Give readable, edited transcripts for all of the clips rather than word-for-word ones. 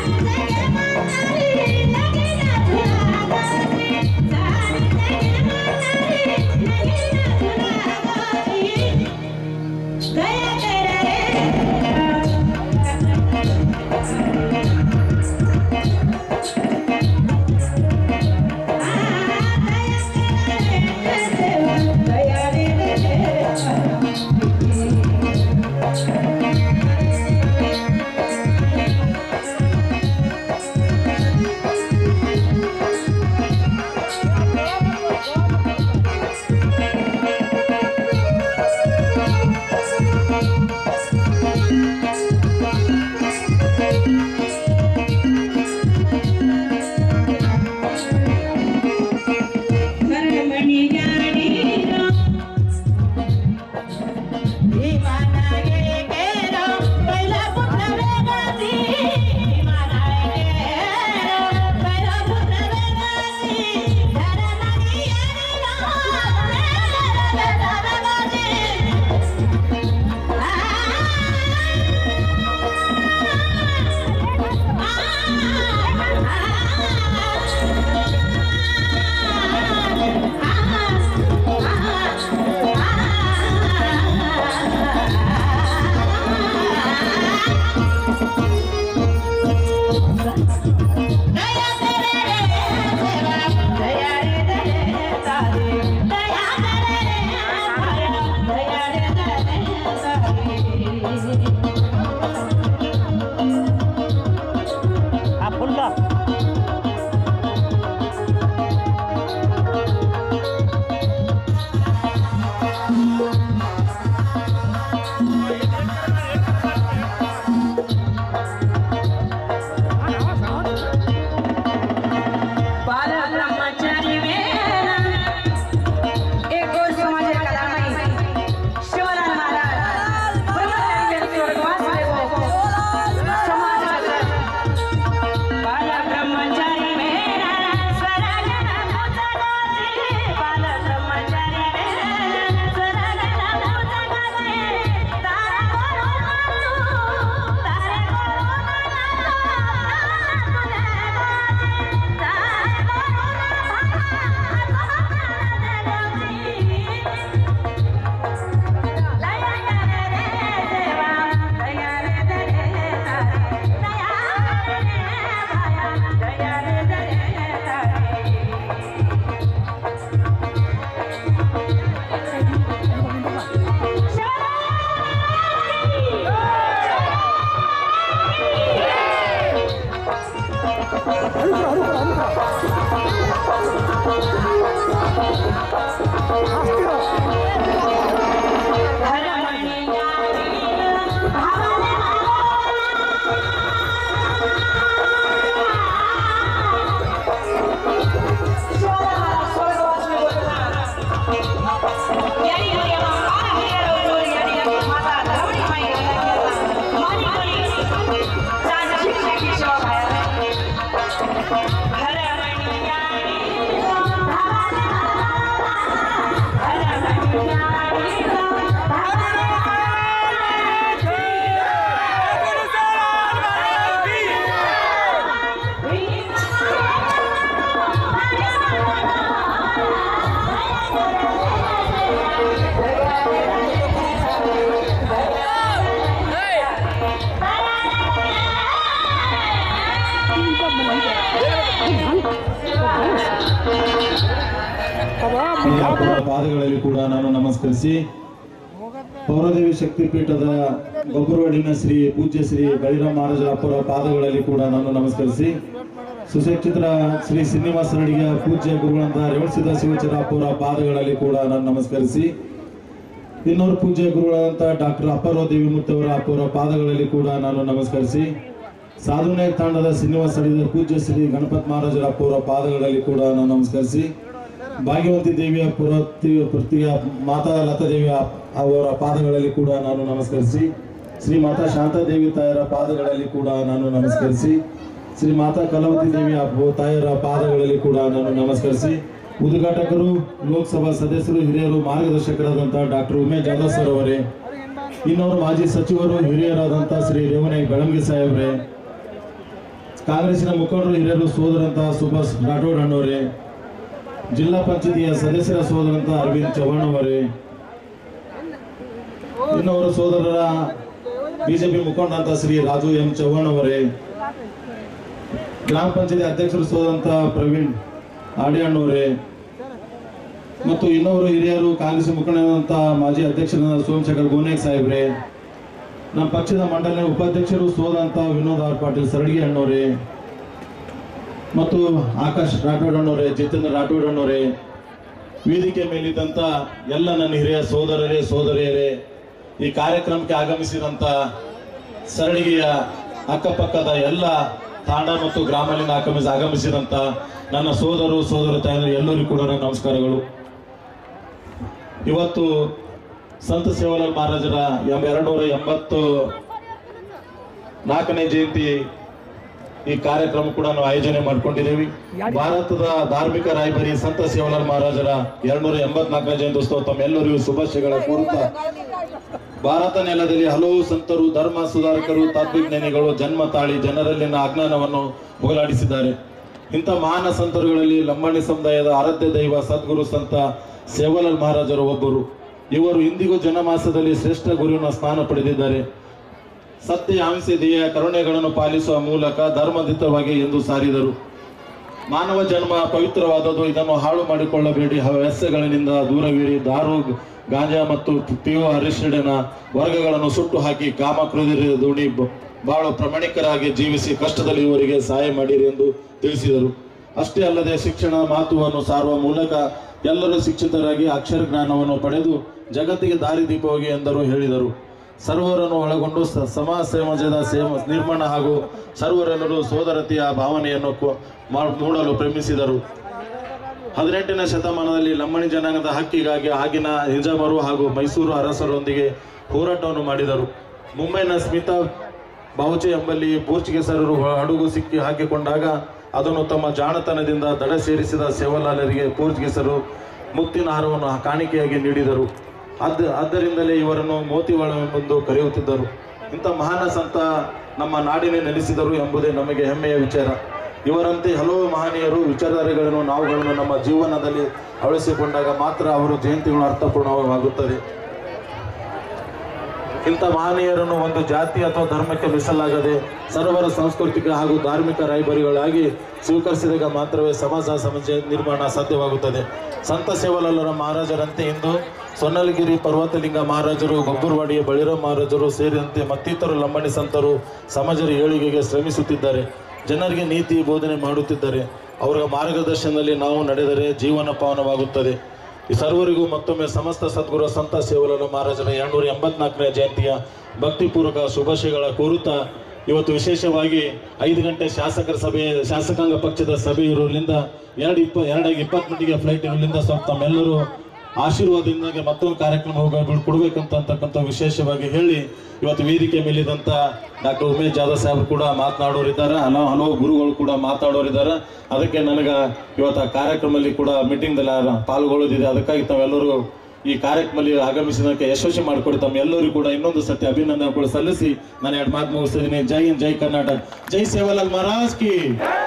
ಪಾದಗಳಲ್ಲಿ ಕೂಡ ನಾನು ನಮಸ್ಕರಿಸಿ ಪೌರದೇವಿ ಶಕ್ತಿಪೀಠದ ಗೊಬ್ಬರವಾಡಿನ ಶ್ರೀ ಪೂಜ್ಯ ಶ್ರೀ ಬಳಿರಾಮ ಮಹಾರಾಜರ ಅಪ್ಪರ ಪಾದಗಳಲ್ಲಿ ಕೂಡ ನಾನು ನಮಸ್ಕರಿಸಿ ಸುಶಿಕ್ಷಿತ ಶ್ರೀ ಶ್ರೀನಿವಾಸ ರಡಿಗೆ ಪೂಜ್ಯ ಗುರುಗಳಂತ ರೇವಣಸಿದ್ದ ಶಿವಚರ ಅಪ್ಪರ ಪಾದಗಳಲ್ಲಿ ಕೂಡ ನಾನು ನಮಸ್ಕರಿಸಿ ಇನ್ನೂರು ಪೂಜ್ಯ ಗುರುಗಳಂತ ಡಾಕ್ಟರ್ ಅಪ್ಪರ ದೇವಿ ಮುತ್ತವರ ಅಪ್ಪರ ಪಾದಗಳಲ್ಲಿ ಕೂಡ ನಾನು ನಮಸ್ಕರಿಸಿ ಸಾಧುನಾಯಕ ತಾಂಡದ ಶ್ರೀನಿವಾಸ ರಡಿಗೆ ಪೂಜ್ಯ ಶ್ರೀ ಗಣಪತಿ ಮಹಾರಾಜರ ಅಪ್ಪರ ಪಾದಗಳಲ್ಲಿ ಕೂಡ ನಾನು ನಮಸ್ಕರಿಸಿ ಭಾಗ್ಯವಂತಿ ದೇವಿಯ ಪ್ರತಿಯ ಮಾತಾ ಲತಾ ದೇವಿಯ ಅವರ ಪಾದಗಳಲ್ಲಿ ಕೂಡ ನಾನು ನಮಸ್ಕರಿಸಿ ಶ್ರೀ ಮಾತಾ ಶಾಂತಾದೇವಿ ತಾಯರ ಪಾದಗಳಲ್ಲಿ ಕೂಡ ನಾನು ನಮಸ್ಕರಿಸಿ ಶ್ರೀ ಮಾತಾ ಕಲಾವತಿ ದೇವಿಯ ತಾಯರ ಪಾದಗಳಲ್ಲಿ ಕೂಡ ನಾನು ನಮಸ್ಕರಿಸಿ ಉದ್ಘಾಟಕರು ಲೋಕಸಭಾ ಸದಸ್ಯರು ಹಿರಿಯರು ಮಾರ್ಗದರ್ಶಕರಾದಂತಹ ಡಾಕ್ಟರ್ ಉಮೇಶ್ ಜಾಧವ್ ಸರ್ ಅವರೇ ಇನ್ನವರು ಮಾಜಿ ಸಚಿವರು ಹಿರಿಯರಾದಂತಹ ಶ್ರೀ ರೇವಣನಾಯಕ್ ಬೆಳಂಗಿ ಸಾಹೇಬ್ರೆ ಕಾಂಗ್ರೆಸ್ಸಿನ ಮುಖಂಡರು ಹಿರಿಯರು ಸೋದರಂತಹ ಸುಭಾಷ್ ರಾಠೋಡ್ ಅಣ್ಣವರೇ, ಜಿಲ್ಲಾ ಪಂಚಾಯತಿಯ ಸದಸ್ಯರ ಸೋದರಂತ ಅರವಿಂದ್ ಚವ್ಹಾಣ್ ಅವರೇ, ಇನ್ನವರ ಸೋದರರ ಬಿಜೆಪಿ ಮುಖಂಡ ಶ್ರೀ ರಾಜು ಎಂ ಚವ್ಹಾಣ್ ಅವರೇ, ಗ್ರಾಮ ಪಂಚಾಯತಿ ಅಧ್ಯಕ್ಷರು ಸೋದರಂತ ಪ್ರವೀಣ್ ಆಡಿಯಣ್ಣವರೇ ಮತ್ತು ಇನ್ನವರು ಹಿರಿಯರು ಕಾಂಗ್ರೆಸ್ ಮುಖಂಡರಾದಂತಹ ಮಾಜಿ ಅಧ್ಯಕ್ಷರಾದ ಸೋಮಶೇಖರ್ ಗೋನೇಕ್ ಸಾಹೇಬ್ರೆ, ನಮ್ಮ ಪಕ್ಷದ ಮಂಡಲ ಉಪಾಧ್ಯಕ್ಷರು ಸೋದಂತ ವಿನೋದ್ ಆರ್ ಪಾಟೀಲ್ ಸರಡಿಗೆ ಅಣ್ಣವರೇ ಮತ್ತು ಆಕಾಶ್ ರಾಠೋಡ್ ಅಣ್ಣವರೇ, ಜಿತೇಂದ್ರ ರಾಠೋಡ್ ಅಣ್ಣವರೇ, ವೇದಿಕೆ ಮೇಲಿದ್ದಂತ ಎಲ್ಲ ನನ್ನ ಹಿರಿಯ ಸೋದರರೇ ಸೋದರಿಯರೇ, ಈ ಕಾರ್ಯಕ್ರಮಕ್ಕೆ ಆಗಮಿಸಿದಂತ ಸರಡಿಗೆಯ ಅಕ್ಕಪಕ್ಕದ ಎಲ್ಲ ತಾಂಡ ಮತ್ತು ಗ್ರಾಮದಿಂದ ಆಗಮಿಸಿದಂತ ನನ್ನ ಸೋದರ ತಾಯಿಯರು ಎಲ್ಲರಿಗೂ ಕೂಡ ನನ್ನ ನಮಸ್ಕಾರಗಳು. ಇವತ್ತು ಸಂತ ಸೇವಾಲಾಲ್ ಮಹಾರಾಜರ 284ನೇ ಜಯಂತಿ ಈ ಕಾರ್ಯಕ್ರಮ ಕೂಡ ನಾವು ಆಯೋಜನೆ ಮಾಡ್ಕೊಂಡಿದ್ದೇವೆ. ಭಾರತದ ಧಾರ್ಮಿಕ ರಾಯಭಾರಿ ಸಂತ ಸೇವಾಲಾಲ್ ಮಹಾರಾಜರ 284ನೇ ಜಯಂತ್ಯೋತ್ಸವ ತಮ್ಮೆಲ್ಲರಿಗೂ ಶುಭಾಶಯಗಳ ಕೋರುತ್ತಾ, ಭಾರತ ನೆಲದಲ್ಲಿ ಹಲವು ಸಂತರು, ಧರ್ಮ ಸುಧಾರಕರು, ತತ್ವಜ್ಞಾನಿಗಳು ಜನ್ಮ ತಾಳಿ ಜನರಲ್ಲಿನ ಅಜ್ಞಾನವನ್ನು ಹೋಗಲಾಡಿಸಿದ್ದಾರೆ. ಇಂಥ ಮಹಾನ ಸಂತರುಗಳಲ್ಲಿ ಲಂಬಾಣಿ ಸಮುದಾಯದ ಆರಾಧ್ಯ ದೈವ ಸದ್ಗುರು ಸಂತ ಸೇವಾಲಾಲ್ ಮಹಾರಾಜರು ಒಬ್ಬರು. ಇವರು ಇಂದಿಗೂ ಜನಮಾಸದಲ್ಲಿ ಶ್ರೇಷ್ಠ ಗುರುವಿನ ಸ್ಥಾನ ಪಡೆದಿದ್ದಾರೆ. ಸತ್ಯ, ಅಹಿಂಸೆ, ದಯೆ, ಕರುಣೆಗಳನ್ನು ಪಾಲಿಸುವ ಮೂಲಕ ಧರ್ಮದಿತ್ತವಾಗಿ ಎಂದು ಸಾರಿದರು. ಮಾನವ ಜನ್ಮ ಪವಿತ್ರವಾದದ್ದು, ಇದನ್ನು ಹಾಳು ಮಾಡಿಕೊಳ್ಳಬೇಡಿ, ಹವ್ಯಾಸಗಳಿಂದ ದೂರವಿರಿ, ದಾರು, ಗಾಂಜಾ ಮತ್ತು ಪಿಯು ಅರಿಶಿಡಿನ ವರ್ಗಗಳನ್ನು ಸುಟ್ಟು ಹಾಕಿ ಕಾಮ ಕ್ರೋಧಿ ದೋಣಿ ಬಹಳ ಪ್ರಾಮಾಣಿಕರಾಗಿ ಜೀವಿಸಿ ಕಷ್ಟದಲ್ಲಿ ಇವರಿಗೆ ಸಹಾಯ ಮಾಡಿರಿ ಎಂದು ತಿಳಿಸಿದರು. ಅಷ್ಟೇ ಅಲ್ಲದೆ ಶಿಕ್ಷಣ ಮಹತ್ವವನ್ನು ಸಾರುವ ಮೂಲಕ ಎಲ್ಲರೂ ಶಿಕ್ಷಿತರಾಗಿ ಅಕ್ಷರ ಜ್ಞಾನವನ್ನು ಪಡೆದು ಜಗತ್ತಿಗೆ ದಾರಿದೀಪವಾಗಿ ಎಂದರು ಹೇಳಿದರು. ಸರ್ವರನ್ನು ಒಳಗೊಂಡು ಸಮಾಜದ ನಿರ್ಮಾಣ ಹಾಗೂ ಸರ್ವರೆಲ್ಲರೂ ಸೋದರತೆಯ ಭಾವನೆಯನ್ನು ಮೂಡಲು ಪ್ರೇಮಿಸಿದರು. 18ನೇ ಶತಮಾನದಲ್ಲಿ ಲಂಬಾಣಿ ಜನಾಂಗದ ಹಕ್ಕಿಗಾಗಿ ಆಗಿನ ನಿಜಾಮರು ಹಾಗೂ ಮೈಸೂರು ಅರಸರೊಂದಿಗೆ ಹೋರಾಟವನ್ನು ಮಾಡಿದರು. ಮುಂಬೈನ ಸ್ಮಿತಾ ಬಾವುಚೆ ಎಂಬಲ್ಲಿ ಪೋರ್ಚುಗೀಸರು ಹಡಗು ಸಿಕ್ಕಿ ಹಾಕಿಕೊಂಡಾಗ ಅದನ್ನು ತಮ್ಮ ಜಾಣತನದಿಂದ ದಡ ಸೇರಿಸಿದ ಸೇವಾಲಾಲರಿಗೆ ಪೋರ್ಚುಗೀಸರು ಮುತ್ತಿನ ಹಾರವನ್ನು ಕಾಣಿಕೆಯಾಗಿ ನೀಡಿದರು. ಆದ್ದರಿಂದಲೇ ಇವರನ್ನು ಮೋತಿವಾಳವೆಂಬೆಂದು ಕರೆಯುತ್ತಿದ್ದರು. ಇಂಥ ಮಹಾನ ಸಂತ ನಮ್ಮ ನಾಡಿನ ನೆಲೆಸಿದರು ಎಂಬುದೇ ನಮಗೆ ಹೆಮ್ಮೆಯ ವಿಚಾರ. ಇವರಂತೆ ಹಲವು ಮಹನೀಯರು ವಿಚಾರಧಾರೆಗಳನ್ನು ನಾವುಗಳನ್ನು ನಮ್ಮ ಜೀವನದಲ್ಲಿ ಅಳವಡಿಸಿಕೊಂಡಾಗ ಮಾತ್ರ ಅವರು ಜಯಂತಿಗಳು ಅರ್ಥಪೂರ್ಣವಾಗುತ್ತದೆ. ಇಂಥ ಮಹನೀಯರನ್ನು ಒಂದು ಜಾತಿ ಅಥವಾ ಧರ್ಮಕ್ಕೆ ಮೀಸಲಾಗದೆ ಸರ್ವರ ಸಾಂಸ್ಕೃತಿಕ ಹಾಗೂ ಧಾರ್ಮಿಕ ರಾಯಭಾರಿಗಳಾಗಿ ಸ್ವೀಕರಿಸಿದಾಗ ಮಾತ್ರವೇ ಸಮಾಜ ನಿರ್ಮಾಣ ಸಾಧ್ಯವಾಗುತ್ತದೆ. ಸಂತ ಸೇವಾಲಾಲರ ಮಹಾರಾಜರಂತೆ ಇಂದು ಸೊನ್ನಲಗಿರಿ ಪರ್ವತಲಿಂಗ ಮಹಾರಾಜರು, ಗೊಬ್ಬರವಾಡಿಯ ಬಳಿರಾಮ ಮಹಾರಾಜರು ಸೇರಿದಂತೆ ಮತ್ತಿತರರು ಲಂಬಾಣಿ ಸಂತರು ಸಮಾಜದ ಏಳಿಗೆಗೆ ಶ್ರಮಿಸುತ್ತಿದ್ದಾರೆ. ಜನರಿಗೆ ನೀತಿ ಬೋಧನೆ ಮಾಡುತ್ತಿದ್ದಾರೆ. ಅವರ ಮಾರ್ಗದರ್ಶನದಲ್ಲಿ ನಾವು ನಡೆದರೆ ಜೀವನ ಪಾವನವಾಗುತ್ತದೆ. ಈ ಸರ್ವರಿಗೂ ಮತ್ತೊಮ್ಮೆ ಸಮಸ್ತ ಸದ್ಗುರು ಸಂತ ಸೇವಾಲಾಲ್ ಮಹಾರಾಜರ 284ನೇ ಜಯಂತಿಯ ಭಕ್ತಿಪೂರ್ವಕ ಶುಭಾಶಯಗಳ ಕೋರುತ್ತಾ, ಇವತ್ತು ವಿಶೇಷವಾಗಿ 5 ಗಂಟೆ ಶಾಸಕಾಂಗ ಪಕ್ಷದ ಸಭೆ ಇರೋದ್ರಿಂದ 2:20 ಫ್ಲೈಟ್ ಇರೋದ್ರಿಂದ ಸ್ವಲ್ಪ ತಮ್ಮೆಲ್ಲರೂ ಆಶೀರ್ವಾದದಿಂದ ಮತ್ತೊಂದು ಕಾರ್ಯಕ್ರಮ ಕೊಡಬೇಕಂತಕ್ಕಂಥ ವಿಶೇಷವಾಗಿ ಹೇಳಿ, ಇವತ್ತು ವೇದಿಕೆ ಮೇಲಿದ್ದಂಥ ಡಾಕ್ಟರ್ ಉಮೇಶ್ ಜಾಧವ್ ಸಾಹೇಬರು ಕೂಡ ಮಾತನಾಡೋರಿದ್ದಾರೆ, ಹಲವು ಗುರುಗಳು ಕೂಡ ಮಾತಾಡೋರಿದ್ದಾರೆ. ಅದಕ್ಕೆ ನನಗೆ ಇವತ್ತು ಆ ಕಾರ್ಯಕ್ರಮದಲ್ಲಿ ಕೂಡ ಮೀಟಿಂಗ್ದಲ್ಲಿ ಪಾಲ್ಗೊಳ್ಳೋದಿದೆ. ಅದಕ್ಕಾಗಿ ತಾವೆಲ್ಲರೂ ಈ ಕಾರ್ಯಕ್ರಮದಲ್ಲಿ ಆಗಮಿಸಿದಕ್ಕೆ ಯಶಸ್ವಿ ಮಾಡಿಕೊಡಿ. ತಮ್ಮೆಲ್ಲರಿಗೂ ಕೂಡ ಇನ್ನೊಂದು ಸತ್ಯ ಅಭಿನಂದನೆ ಕೂಡ ಸಲ್ಲಿಸಿ ನಾನು 2 ಮಾತು ಮುಗಿಸ್ತಿದ್ದೀನಿ. ಜೈ ಹಿಂದ್, ಜೈ ಕರ್ನಾಟಕ, ಜೈ ಸೇವಾಲಾಲ್ महाराज की।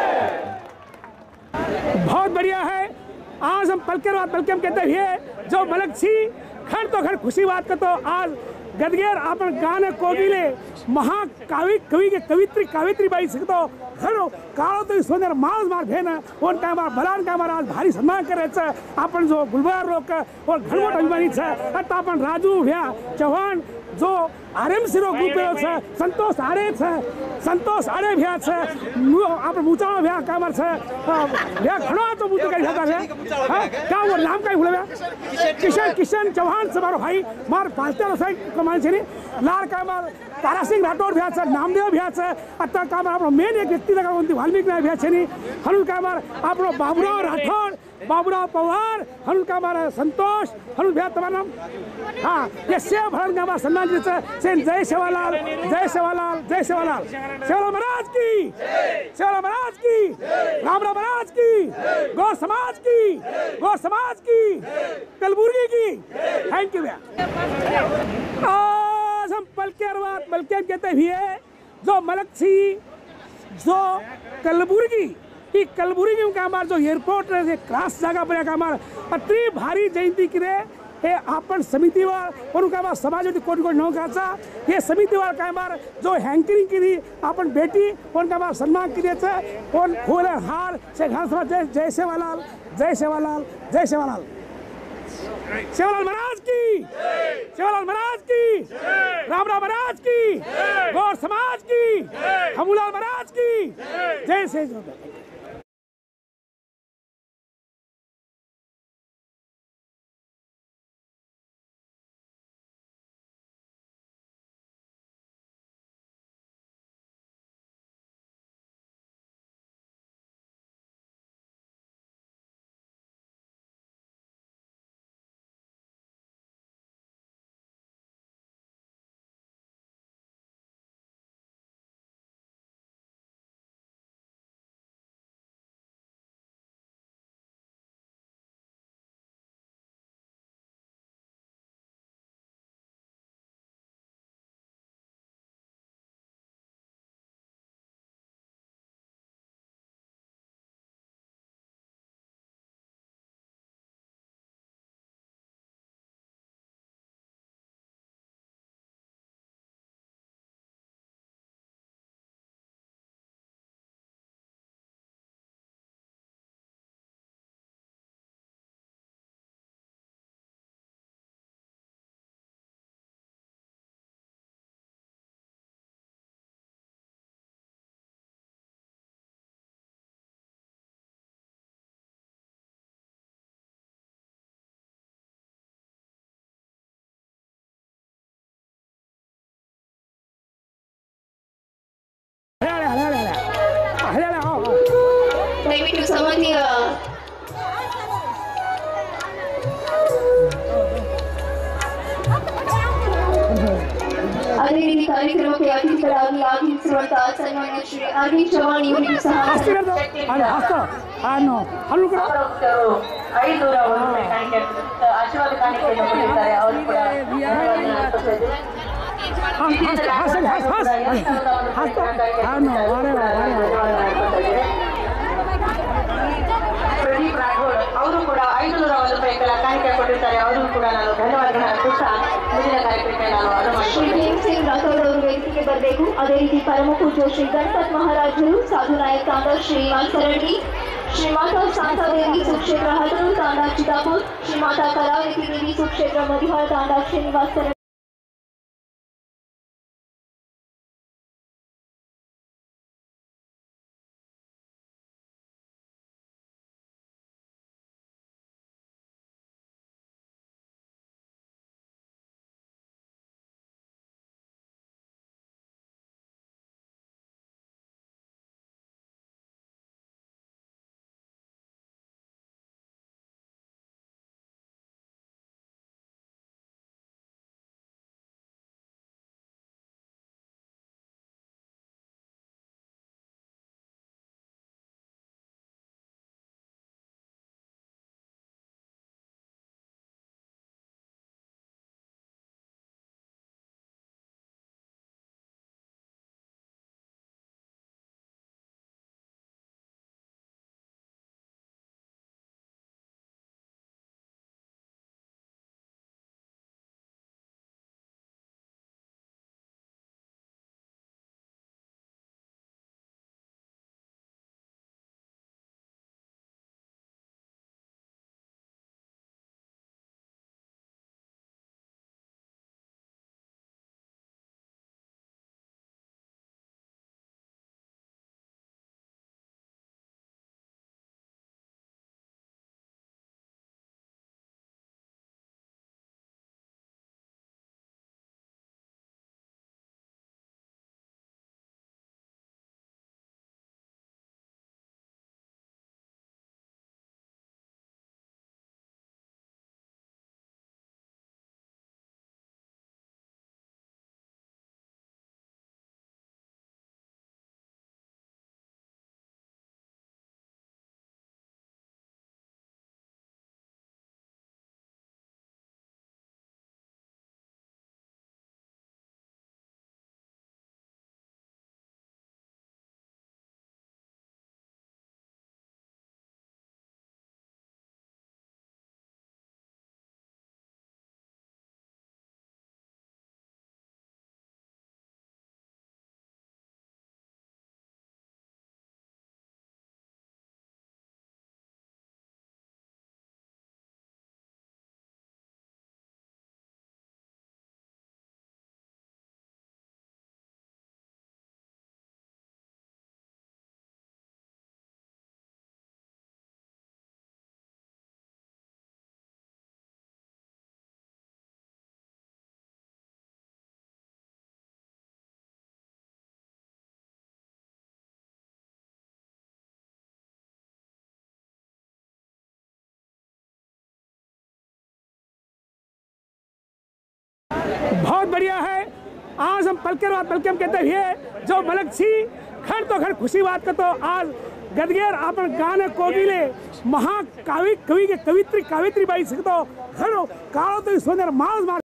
बहुत बढ़िया है। आज हम पलके हम कहते हैं जो मलक छी खड़ तो खड़ खुशी बात का तो आज गदगेर अपन गाने कोगिले महाकावी के कावित्री बाई सकतो खड़ो कालो तो सोनेर मार भेन ओन का मार बलान का मार आज भारी सम्मान करे छ अपन जो गुलबार लोक और घणवट अभिमानी छ अत अपन राजू भ्या चौहान जो आरएमसी रो ग्रुप छ संतोष आरे भ्या छ अपन मुचा भ्या कामर छ भ्या घणो तो मुचा करी जाता है का वो नाम काय भूले किशन चौहान से मारो भाई मार पालते रसाई कमान छनी लार का मार तारा सिंह राठौड़ भ्या छ नामदेव भ्या छ अत्ता का मार आपनो मेन एक व्यक्ति लगा उनती वाल्मीकि भ्या छनी हनु का मार आपनो बाबूराव राठौड़ बाबूराव पवार हनु का मार संतोष हनु भ्या तुम्हारा नाम हाँ ये सेव भरण का मार सम्मान जी से जय सेवालाल महाराज की राम महाराज की गौ समाज की कलबुर्गी की। थैंक यू भैया। आज हम पलके कहते हुए जो मलक छी जो कलबुर्गी ಈ ಕಲಬುರಗಿ जो एयरपोर्ट क्रॉस जागा पर अति भारी जयंती किरे हे आपण समितीवर उनका समाजवादी कोण कोण नौकाचा हे समितीवर काय जो हँकरिंग केली आपण भेटी उनका सन्मान किती कोण फूल हार से घासवा जय सेवालाल जय सेवालाल जय सेवालाल सेवालाल महाराज की सेवालाल महाराज की राम राम महाराज की गौर समाज की हमूलाल महाराज की जय से ದಯವಿಟ್ಟು ಸಮಾಧಿಯ ಅದೇ ರೀತಿ ಕಾರ್ಯಕ್ರಮಕ್ಕೆ ಅತಿಥಿಗಳಾಗಿ ಆಗಮಿಸಿರುವಂತಹ ಸನ್ಮಾನ್ಯ ಶ್ರೀ ಅರವಿಂದ್ ಚವಾಣ್ ಇವರಿಗೂ ಸಹ ಆಶೀರ್ವಾದ ಕಾಣಿಕೆಯನ್ನು ಕೊಟ್ಟಿದ್ದಾರೆ. ಅವರು ಕೂಡ ಪ್ರದೀಪ್ ರಾಘೋಡ್ ಅವರು ಕೂಡ 501 ರೂಪಾಯಿಗಳ ಕಾಣಿಕೆ ಕೊಟ್ಟಿದ್ದಾರೆ. ಅವರು ಕೂಡ ನಾನು ಧನ್ಯವಾದಗಳನ್ನು ಅರ್ಪಿಸ್ತಾ ಮುಂದಿನ ಕಾರ್ಯಕ್ರಮಕ್ಕೆ ನಾನು ಶ್ರೀ ಭೀಮ್ ಸಿಂಗ್ ರಾಥೋಡ್ ಅವರು ವೇದಿಕೆಗೆ ಬರಬೇಕು. ಅದೇ ರೀತಿ ಪರಮ ಪೂಜ್ಯ ಶ್ರೀ ಗಣಪತ್ ಮಹಾರಾಜರು, ಸಾಧು ನಾಯಕ್ ತಾಂಡ ಶ್ರೀನಿವಾಸ ರೆಡ್ಡಿ, ಶ್ರೀ ಮಾತಾ ಶಾಂತಾದೇವಿ ಸುಕ್ಷೇತ್ರ ಹಲರು ತಾಂಡ ಚಿತ್ತಾಪುರ್, ಶ್ರೀ ಮಾತಾ ಕಲಾವತಿ ದೇವಿ ಸುಕ್ಷೇತ್ರ ಮದಿಹಾಳ ತಾಂಡ ಶ್ರೀನಿವಾಸ ರೆಡ್ಡಿ. बहुत बढ़िया है। आज हम पलके कहते हुए जो मलक छी खड़ तो खड़ खुशी बात करतो आज गदगेर अपन गाने कोगिले महाकाव्य कवि के कवित्री बाई सकतो खड़ो कालो तो सोनेर माल